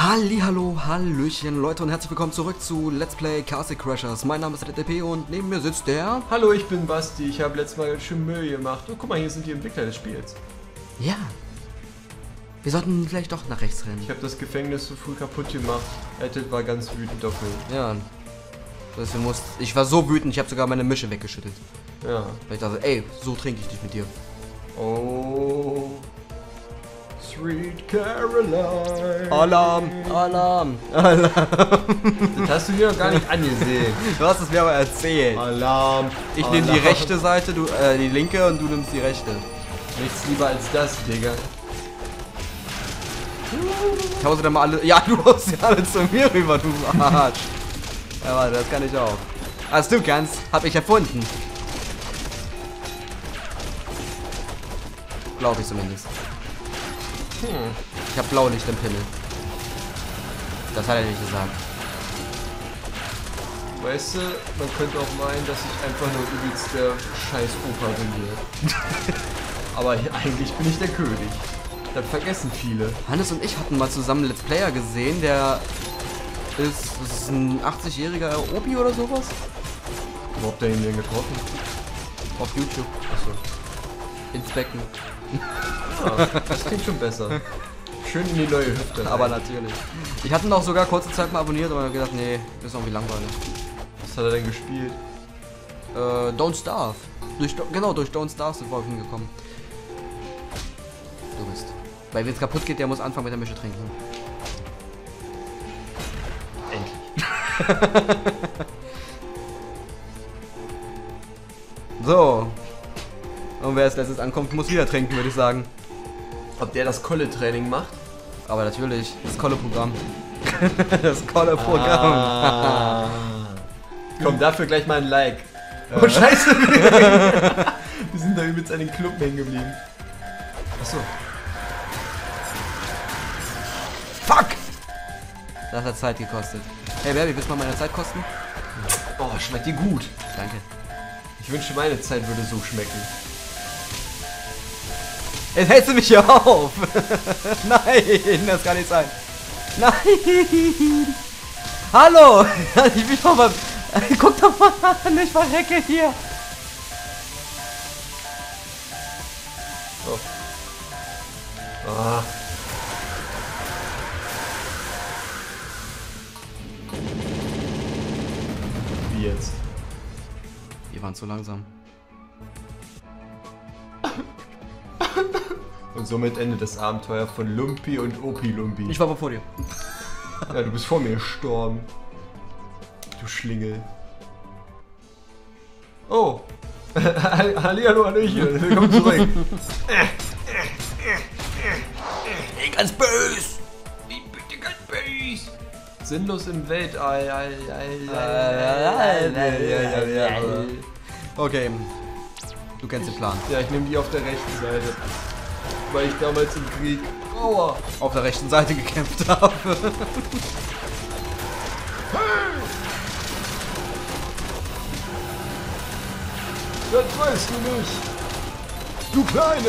Hallihallo, Hallöchen, Leute und herzlich willkommen zurück zu Let's Play Castle Crashers. Mein Name ist DTP und neben mir sitzt der... Hallo, ich bin Basti. Ich habe letztes Mal schon Müll gemacht. Oh, guck mal, hier sind die Entwickler des Spiels. Ja. Wir sollten vielleicht doch nach rechts rennen. Ich habe das Gefängnis so früh kaputt gemacht. Edit war ganz wütend dafür. Ja. Ich war so wütend, ich habe sogar meine Mische weggeschüttelt. Ja. Weil ich dachte, ey, so trinke ich nicht mit dir. Oh. Sweet Caroline. Alarm, Alarm, Alarm. Das hast du mir noch gar nicht angesehen. Du hast es mir aber erzählt. Alarm. Ich nehme die rechte Seite, du die linke und du nimmst die rechte. Nichts lieber als das, Digga. Ich hause dann mal alle... Ja, du haust ja alle zu mir rüber, du Arsch. Ja, warte, das kann ich auch. Was du kannst, hab ich erfunden. Glaube ich zumindest. Ich hab Blaulicht im Pimmel. Das hat er nicht gesagt. Weißt du, man könnte auch meinen, dass ich einfach nur übelst der scheiß Opa bin hier. Aber eigentlich bin ich der König. Das vergessen viele. Hannes und ich hatten mal zusammen einen Let's Player gesehen, der ist ein 80-jähriger Opi oder sowas. Wo habt ihr ihn denn getroffen? Auf YouTube. Achso. Ins Becken. Ja, das klingt schon besser. Schön in die neue Hüfte. Aber natürlich. Ich hatte ihn auch sogar kurze Zeit mal abonniert, aber ich hab gedacht, nee, das ist irgendwie langweilig. Was hat er denn gespielt? Don't Starve. Durch Don't Starve sind wir auf ihn gekommen. Du bist. Weil wenn es kaputt geht, der muss anfangen mit der Mische trinken. Endlich. So. Und wer als letztes ankommt, muss wieder trinken, würde ich sagen. Ob der das Kolle-Training macht? Aber natürlich, das Kolle-Programm. Das Kolle-Programm. Ah. Komm, dafür gleich mal ein Like. Oh, scheiße. Wir sind da übelst an den Club hängen geblieben. Achso. Fuck! Das hat Zeit gekostet. Hey, Baby, willst du mal meine Zeit kosten? Oh, schmeckt dir gut. Danke. Ich wünschte, meine Zeit würde so schmecken. Jetzt hältst du mich hier auf! Nein, das kann nicht sein. Nein! Hallo! Ich will doch mal... Guck doch mal an, ich verrecke hier! Oh. Ah. Wie jetzt? Wir waren zu langsam. Und somit endet das Abenteuer von Lumpi und Opi Lumpi. Ich war mal vor dir. Ja, du bist vor mir gestorben. Du Schlingel. Oh. Hallihallo, Hallöchen. Willkommen zurück. Ey, ganz böse! Ich bin ganz böse. Sinnlos im Weltall. Okay. Du kennst den Plan. Ja, ich nehme die auf der rechten Seite. Weil ich damals im Krieg Auf der rechten Seite gekämpft habe. Das weißt du nicht. Du Kleine.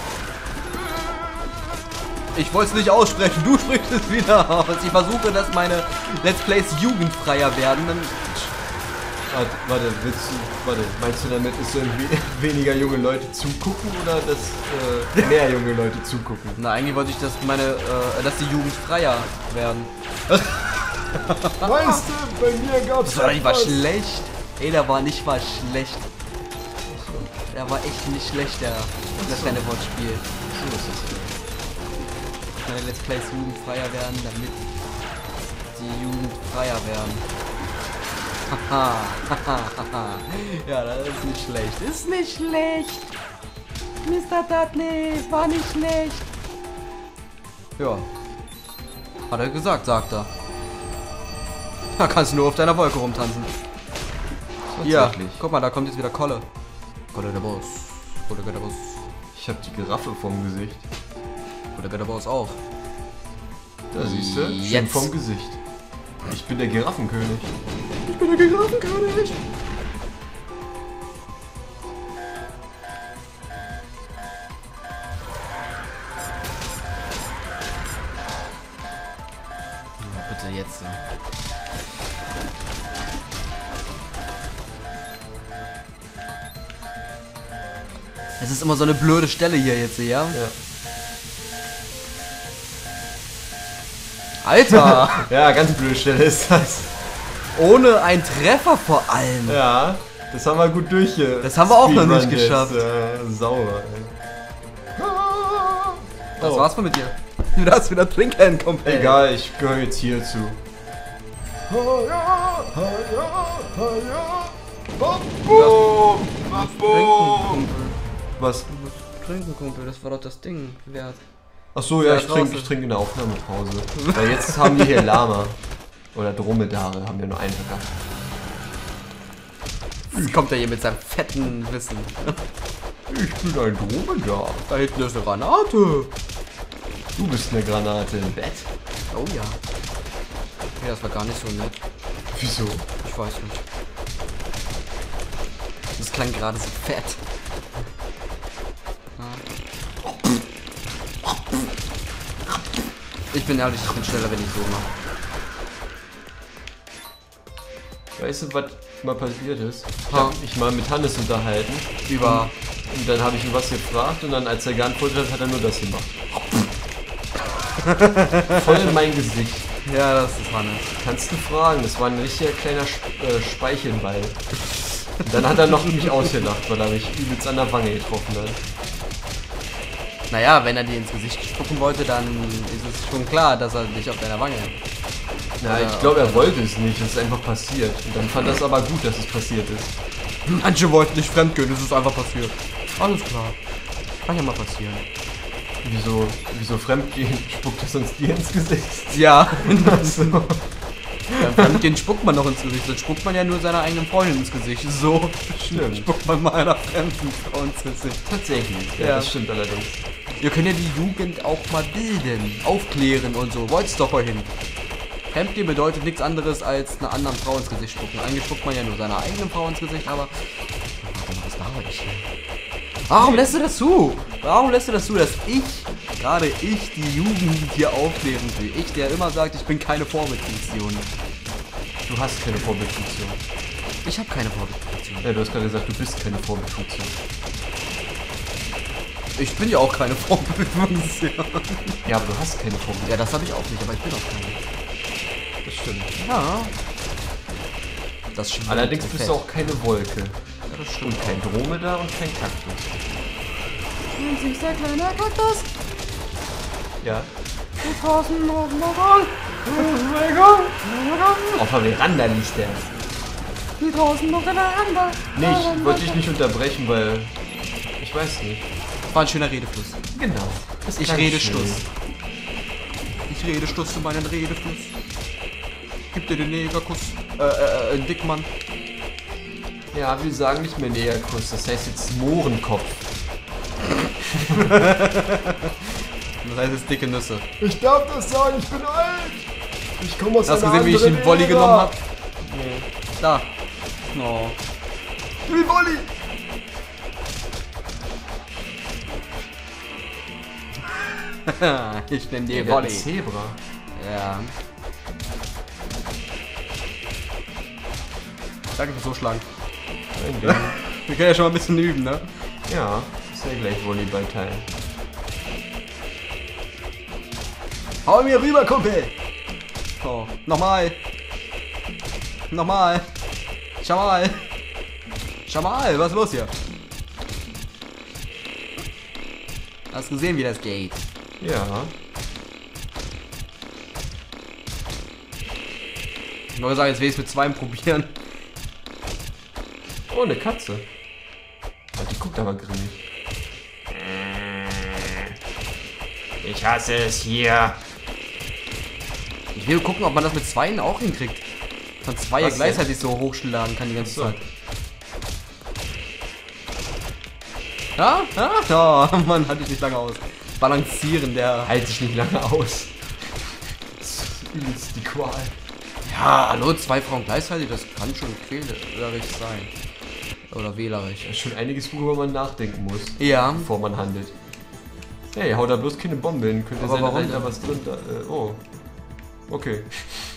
Ich wollte es nicht aussprechen, du sprichst es wieder aus. Ich versuche, dass meine Let's Plays jugendfreier werden. Warte, meinst du damit, ist irgendwie weniger junge Leute zugucken oder dass mehr junge Leute zugucken? Na, eigentlich wollte ich, dass dass die jugendfreier werden. Weißt du, bei mir gab's Das war schlecht. Ey, der war nicht mal schlecht. Der war echt nicht schlecht, das kleine Wortspiel. Meine Let's Plays jugendfreier werden, damit die jugendfreier werden. Haha, ja, das ist nicht schlecht. Ist nicht schlecht. Mr. Dudley, war nicht schlecht. Ja. Hat er gesagt, sagt er. Da kannst du nur auf deiner Wolke rumtanzen. Ja, guck mal, da kommt jetzt wieder Kolle. Kolle der Boss. Kolle der Boss. Ich hab die Giraffe vom Gesicht. Kolle der Boss auch. Da siehst du, schön Jetzt. vom Gesicht. Ich bin der Giraffenkönig. Ich bin der Giraffenkönig. bitte jetzt. Es ist immer so eine blöde Stelle hier jetzt, ja? Ja. Alter! Ja, ganz blöde Stelle ist das. Ohne einen Treffer vor allem. Ja, das haben wir gut durch. Das haben wir auch noch nicht Speedrun geschafft. Jetzt. Sauber, ey. Das war's mal mit dir. Du darfst wieder trinken, Kumpel. Egal, ich gehöre jetzt hier zu. Trinken, Kumpel. Was? Du musst trinken, Kumpel. Das war doch das Ding wert. Achso, ja, Ja, ich trinke in der Aufnahmepause. Weil jetzt haben wir hier Lama. Oder Dromedare haben wir nur einen verkauft. Jetzt kommt er hier mit seinem fetten Wissen. Ich bin ein Dromedar. Da hinten ist eine Granate. Du bist eine Granate im Bett. Oh ja. Okay, das war gar nicht so nett. Wieso? Ich weiß nicht. Das klang gerade so fett. Ich bin ehrlich, ich bin schneller, wenn ich so mache. Weißt du, was mal passiert ist? Ich Ha. habe mich mal mit Hannes unterhalten. Über. Und dann habe ich ihn was gefragt und dann, als er geantwortet hat, hat er nur das gemacht. Voll in mein Gesicht. Ja, das ist Hannes. Kannst du fragen, das war ein richtiger kleiner Speichelball. Und dann hat er noch mich ausgelacht, weil er mich übelst an der Wange getroffen hat. Naja, wenn er dir ins Gesicht spucken wollte, dann ist es schon klar, dass er dich auf deiner Wange. Na, ich glaube, er wollte es nicht, es ist einfach passiert. Und dann fand er es aber gut, dass es passiert ist. Manche wollten nicht fremdgehen, es ist einfach passiert. Alles klar. Kann ja mal passieren. Wieso fremdgehen? Spuckt er sonst dir ins Gesicht? Ja. So. Beim Fremdgehen spuckt man noch ins Gesicht. Dann spuckt man ja nur seiner eigenen Freundin ins Gesicht. So Stimmt. spuckt man mal einer fremden Frau ins Gesicht. Tatsächlich, ja, Ja. das stimmt allerdings. Wir können ja die Jugend auch mal bilden, aufklären und so. Wollt's doch vorhin. Fremdgehen bedeutet nichts anderes als einer anderen Frau ins Gesicht spucken. Eigentlich spuckt man ja nur seiner eigenen Frau ins Gesicht, aber... Warte mal, was laber ich hier? Warum lässt du das zu? Warum lässt du das zu, dass gerade ich, die Jugend hier aufklären will? Ich, der immer sagt, ich bin keine Vorbildfunktion. Du hast keine Vorbildfunktion. Ich habe keine Vorbildfunktion. Ja, du hast gerade gesagt, du bist keine Vorbildfunktion. Ich bin ja auch keine Vorbildfunktion. Ja, aber du hast keine Vorbildfunktion. Ja, das habe ich auch nicht, aber ich bin auch keine. Das stimmt. Ja. Das stimmt. Allerdings bist du auch keine Wolke. Ja, das stimmt. Und kein Dromedar und kein Kaktus. Ein süßer kleiner Kaktus. Ja. Mit Hasen auf dem Balkon. Auf der Veranda liegt der. Die draußen auf der Veranda. Nee, ich wollte dich nicht unterbrechen, weil... Ich weiß nicht. War ein schöner Redefluss. Genau. Das Ich klang rede schön. Stuss. Ich rede Stuss zu meinen Redefluss. Gib dir den Negerkuss. Dickmann. Ja, wir sagen nicht mehr Negerkuss, das heißt jetzt Mohrenkopf. Das heißt jetzt dicke Nüsse. Ich darf das sagen, ich bin alt. Ich komme aus Hast du einer gesehen, wie ich den anderen Volley Ära. genommen habe? Nee. Da. Oh. Wie Volley? Ich nenne die Der Volley. Zebra. Ja. Danke fürs Zuschlagen. Ein Ding. Wir können ja schon mal ein bisschen üben, ne? Ja, ist ja gleich Volleyballteil. Hau mir rüber, Kumpel! Oh, nochmal! Nochmal! Schau mal! Schau mal, was ist los hier? Hast gesehen, wie das geht? Ja. Ich wollte sagen, jetzt will ich es mit zweien probieren. Oh, eine Katze. Oh, die guckt aber grimmig. Ich hasse es hier. Ich will gucken, ob man das mit zweien auch hinkriegt. Von zwei Was gleichzeitig so hochschlagen kann die ganze So. Zeit. Ja? Ja? Oh, Mann, hatte ich nicht lange aus. Balancieren, der... Halt dich nicht lange aus. Das ist übelst die Qual. Ja, hallo, zwei Frauen gleichzeitig, das kann schon quälerisch sein. Oder wählerisch. Da ist schon einiges, worüber man nachdenken muss, Ja. bevor man handelt. Hey, hau da bloß keine Bombe hin. Könnte Aber sein, warum dass da denn? was drin da. Oh. Okay.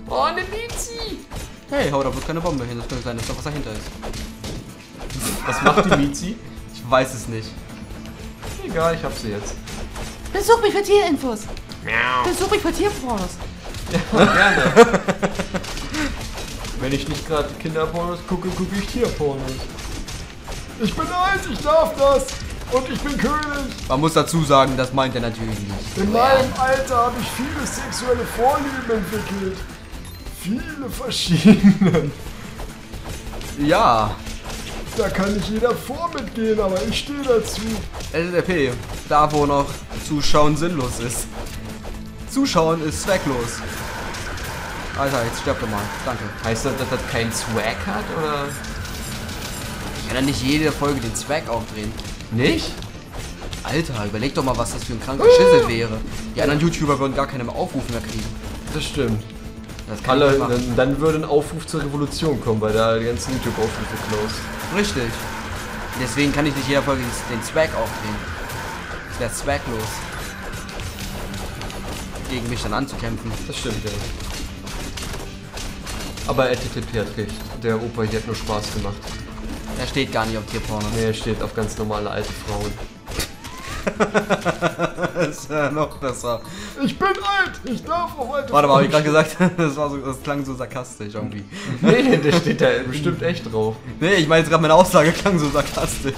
Oh, eine Mizi! Hey, hau da bloß keine Bombe hin. Das könnte sein, dass da was dahinter ist. Was macht die Mizi? Ich weiß es nicht. Egal, ich hab sie jetzt. Besuch mich für Tierinfos. Miau. Besuch mich für Tierpornos. Ja, gerne. Wenn ich nicht gerade Kinderpornos gucke, gucke ich Tierpornos. Ich bin alt, ich darf das. Und ich bin König. Man muss dazu sagen, das meint er natürlich nicht. In meinem Alter habe ich viele sexuelle Vorlieben entwickelt. Viele verschiedene. Ja. Da kann nicht jeder vor mitgehen, aber ich stehe dazu. LDP, da wo noch Zuschauen sinnlos ist. Zuschauen ist zwecklos. Alter, jetzt stirb doch mal. Danke. Heißt das, dass das keinen Swag hat, oder? Ich kann ja nicht jede Folge den Swag aufdrehen. Nicht? Alter, überleg doch mal, was das für ein kranker Schissel wäre. Die anderen YouTuber würden gar keine Aufrufe mehr kriegen. Das stimmt. Das kann ich nicht machen. Dann würde ein Aufruf zur Revolution kommen, weil da die ganzen YouTube-Aufrufe close. Richtig. Deswegen kann ich nicht jeder Folge den Swag aufdrehen. Das wäre swaglos. Gegen mich dann anzukämpfen. Das stimmt, ja. Aber LTTP hat recht. Der Opa hier hat nur Spaß gemacht. Er steht gar nicht auf Tierpornos. Nee, er steht auf ganz normale alte Frauen. Das ist ja noch besser. Ich bin alt! Ich darf auf alte Warte mal, Frauen hab ich gerade gesagt, das klang so sarkastisch irgendwie. Nee, der steht da bestimmt echt drauf. Nee, ich meine jetzt gerade meine Aussage klang so sarkastisch.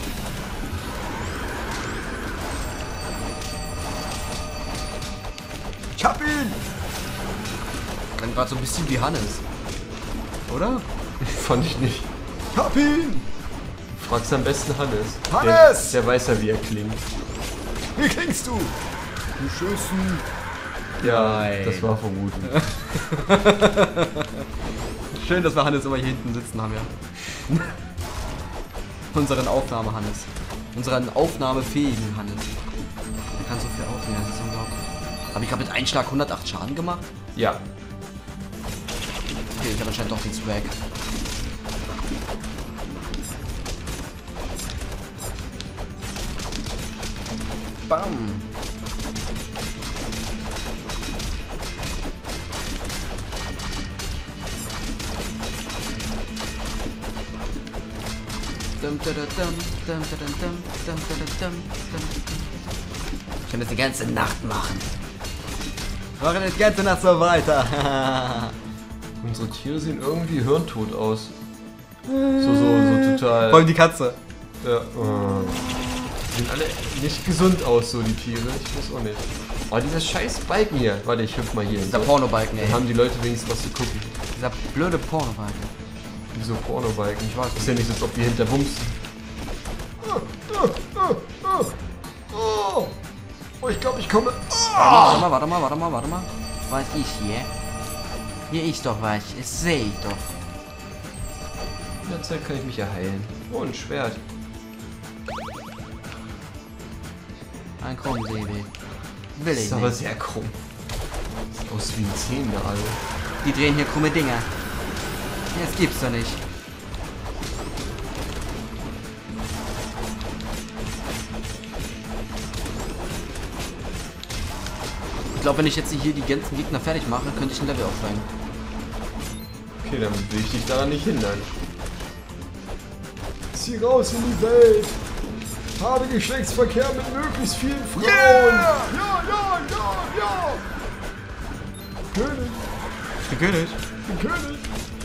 Ich hab ihn! Klang gerade so ein bisschen wie Hannes. Oder? Fand ich nicht. Ich hab ihn! Fragst am besten Hannes. Hannes! Der weiß ja, wie er klingt. Wie klingst du? Du Schüssen. Ja, Nein. das war vermuten. Schön, dass wir Hannes immer hier hinten sitzen haben, ja. Unseren Aufnahme-Hannes. Unseren aufnahmefähigen Hannes. Der kann so viel aufnehmen, das ist unglaublich. Habe ich gerade mit Einschlag 108 Schaden gemacht? Ja. Okay, ich habe anscheinend doch den Swag. Bam. Ich kann das die ganze Nacht machen. Wir machen das die ganze Nacht so weiter. Unsere Tiere sehen irgendwie hirntot aus. So total. Vor allem die Katze. Ja. Sehen alle nicht gesund aus, so die Tiere. Ich weiß auch nicht. Oh, dieser scheiß Balken hier. Warte, ich hüpf mal hier. Dieser Pornobalken, ey. Dann haben die Leute wenigstens was zu gucken. Dieser blöde Pornobalken. Wieso Pornobalken? Ich weiß Ist ja nicht so, als ob wir hinter bumsen. Oh, ich glaube, ich komme. Warte mal. Was ist hier? Hier ist doch was. Das sehe ich doch. In der Zeit kann ich mich ja heilen. Oh, ein Schwert. Ein Krummsäbel. Will Das ich ist aber nicht. sehr krumm. Sieht aus wie ein Zehennagel. Die drehen hier krumme Dinger. Das gibt's doch nicht. Ich glaube, wenn ich jetzt hier die ganzen Gegner fertig mache, könnte ich ein Level aufsteigen. Okay, dann will ich dich daran nicht hindern. Zieh raus in die Welt. Habe Geschlechtsverkehr mit möglichst vielen Frauen. Yeah! Ja. König. Ich bin König. Ich bin König.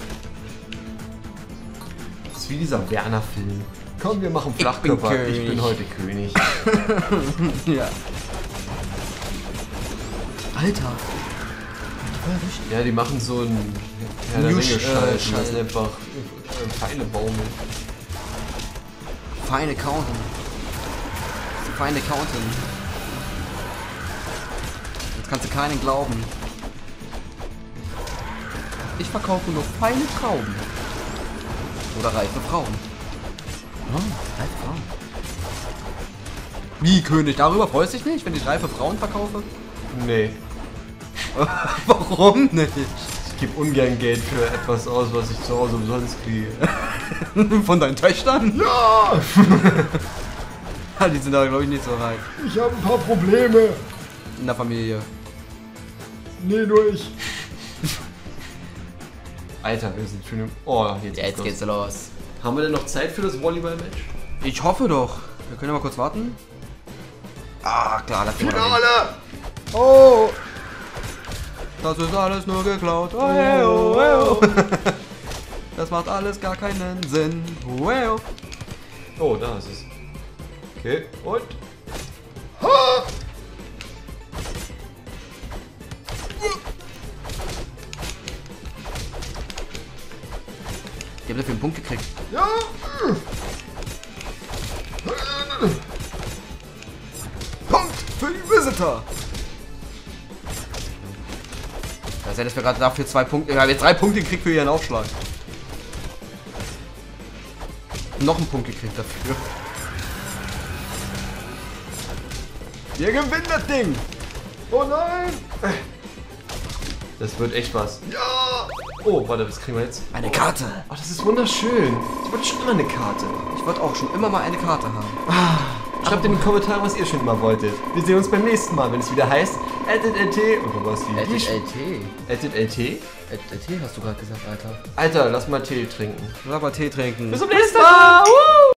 Das ist wie dieser Werner-Film. Komm, wir machen Flachkörper. König. Ich bin heute König. Ja. Alter. Ja, die machen so ein Schall. Das sind einfach feine Baumeln. Feine Counten. Feine Counten. Jetzt kannst du keinen glauben. Ich verkaufe nur feine Trauben. Oder reife Frauen. Oh, reife Frauen. Wie, König? Darüber freust du dich nicht, wenn ich reife Frauen verkaufe? Nee. Warum nicht? Ich gebe ungern Geld für etwas aus, was ich zu Hause umsonst kriege. Von deinen Töchtern? Ja! Die sind da, glaube ich, nicht so reif. Ich habe ein paar Probleme. In der Familie. Nee, nur ich. Alter, wir sind schon im... Oh, Jetzt geht's los. Haben wir denn noch Zeit für das Volleyball-Match? Ich hoffe doch. Wir können ja mal kurz warten. Ah, klar, das Finale! Oh! Das ist alles nur geklaut. Oh, hey, oh, hey, oh. Das macht alles gar keinen Sinn. Oh, hey, oh. Oh, da ist es. Okay, und... Ha! Die haben dafür einen Punkt gekriegt. Ja! Punkt für die Visitor! Das hätte wir gerade dafür 2 Punkte. Wir haben jetzt 3 Punkte gekriegt für ihren Aufschlag. Noch einen Punkt gekriegt dafür. Wir gewinnen das Ding! Oh nein! Das wird echt was. Ja! Oh, warte, was kriegen wir jetzt? Eine Karte. Oh, das ist wunderschön. Ich wollte schon immer eine Karte. Ich wollte auch schon immer mal eine Karte haben. Schreibt in die Kommentare, was ihr schon immer wolltet. Wir sehen uns beim nächsten Mal, wenn es wieder heißt @LT und was wie LT. LT? LT hast du gerade gesagt, Alter. Alter, lass mal Tee trinken. Lass mal Tee trinken. Bis zum nächsten Mal!